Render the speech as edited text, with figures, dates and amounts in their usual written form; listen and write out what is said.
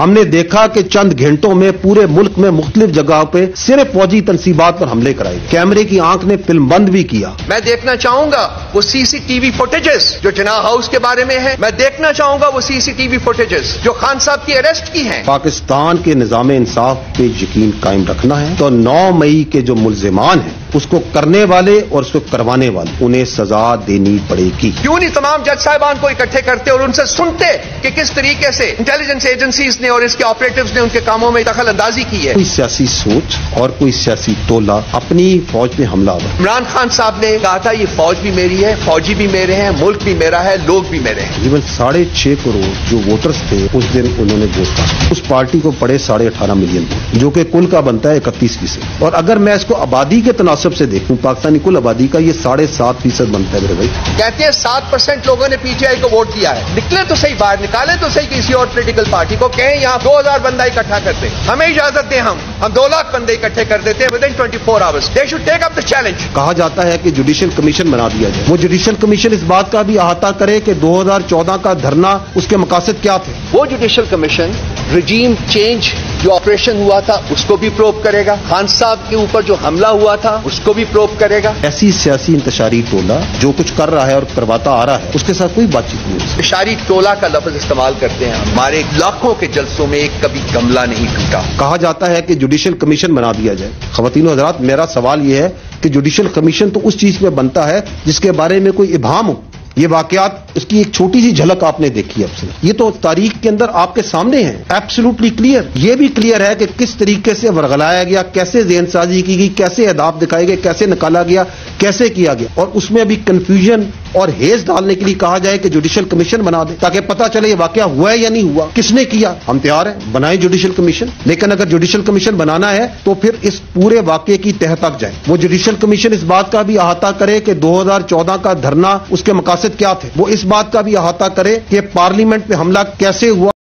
ہم نے دیکھا کہ چند گھنٹوں میں پورے ملک میں مختلف جگہوں پہ صرف فوجی تنصیبات پر حملے کرائے گئے. کیمرے کی آنکھ نے فلم بند بھی کیا. میں دیکھنا چاہوں گا وہ سی سی ٹی وی فوٹیجز جو جناح ہاؤس کے بارے میں ہے. میں دیکھنا چاہوں گا وہ سی سی ٹی وی فوٹیجز جو خان صاحب کی اریسٹ کی ہیں. پاکستان کے نظام انصاف پہ یقین قائم رکھنا ہے تو 9 مئی کے جو ملزمان ہیں اس کو کرنے والے اور اس کو کروانے والے انہیں سزا دینی پڑے گی. کیوں نہیں تمام جج صاحبان کو اکٹھے کرتے اور ان سے سنتے کہ کس طریقے سے انٹیلیجنس ایجنسیز نے اور اس کے آپریٹوز نے ان کے کاموں میں دخل اندازی کی ہے. کوئی سیاسی سوچ اور کوئی سیاسی ٹولہ اپنی فوج پہ حملہ آور. عمران خان صاحب نے کہا تھا یہ فوج بھی میری ہے, فوجی بھی میرے ہیں, ملک بھی میرا ہے, لوگ بھی میرے ہیں. تقریباً 6.5 کروڑ جو ووٹرز تھے اس دن انہوں نے ووٹ ڈالا. اس پارٹی کو پڑے 18.5 ملین ووٹ جو کہ کل کا بنتا ہے 31%. اور اگر میں اس کو آبادی کے تناسب سے دیکھوں پاکستانی کل آبادی کا یہ 7.5% بنتا ہے میرے بھائی. کہتے ہیں 7% لوگوں نے پی ٹی آئی کو ووٹ دیا ہے. نکلے تو صحیح باہر, نکالے تو صحیح کسی اور پولیٹیکل پارٹی کو, کہیں یہاں 2000 بندہ اکٹھا کرتے ہیں, ہمیں اجازت دیں ہم 2 لاکھ بندے اکٹھے کر دیتے ہیں within 24 hours. They should take up the challenge. کہا جاتا ہے کہ جوڈیشل کمیشن بنا دیا جائے. وہ جوڈیشل کمیشن اس بات کا بھی احاطہ کرے کہ 2014 کا دھرنا اس کے مقاصد کیا تھے. وہ جوڈیشل کمیشن رجیم چینج جو آپریشن ہوا تھا اس کو بھی پروب کرے گا, خان صاحب کے اوپر جو حملہ ہوا تھا اس کو بھی پروب کرے گا. ایسی سیاسی انتشاری ٹولہ جو کچھ کر رہا ہے اور کرواتا آ رہا ہے اس کے ساتھ کوئی بات چیت نہیں. انتشاری ٹولہ کا لفظ استعمال کرتے ہیں. ہمارے لاکھوں کے جلسوں میں ایک کبھی گملہ نہیں ٹوٹا. کہا جاتا ہے کہ جوڈیشل کمیشن بنا دیا جائے. خواتین و حضرات, میرا سوال یہ ہے کہ جوڈیشل کمیشن تو اس چیز میں بنتا ہے جس کے بارے میں کوئی ابہام ہو. یہ واقعات اس کی ایک چھوٹی سی جھلک آپ نے دیکھی ہے اب سے. یہ تو تاریخ کے اندر آپ کے سامنے ہے, ایبسولوٹلی کلیئر. یہ بھی کلیئر ہے کہ کس طریقے سے ورغلایا گیا, کیسے ذہن سازی کی گئی, کیسے اہداف دکھائے گئے, کیسے نکالا گیا, کیسے کیا گیا. اور اس میں ابھی کنفیوژن اور ہیز ڈالنے کے لیے کہا جائے کہ جوڈیشل کمیشن بنا دے تاکہ پتہ چلے یہ واقعہ ہوا ہے یا نہیں ہوا, کس نے کیا. ہم تیار ہیں, بنائیں جوڈیشل کمیشن, لیکن اگر جوڈیشل کمیشن بنانا ہے تو پھر اس پورے واقعے کی تہ تک جائیں. وہ جوڈیشل کمیشن اس بات کا بھی احاطہ کرے کہ 2014 کا دھرنا اس کے مقاصد کیا تھے. وہ اس بات کا بھی احاطہ کرے کہ پارلیمنٹ پہ حملہ کیسے ہوا.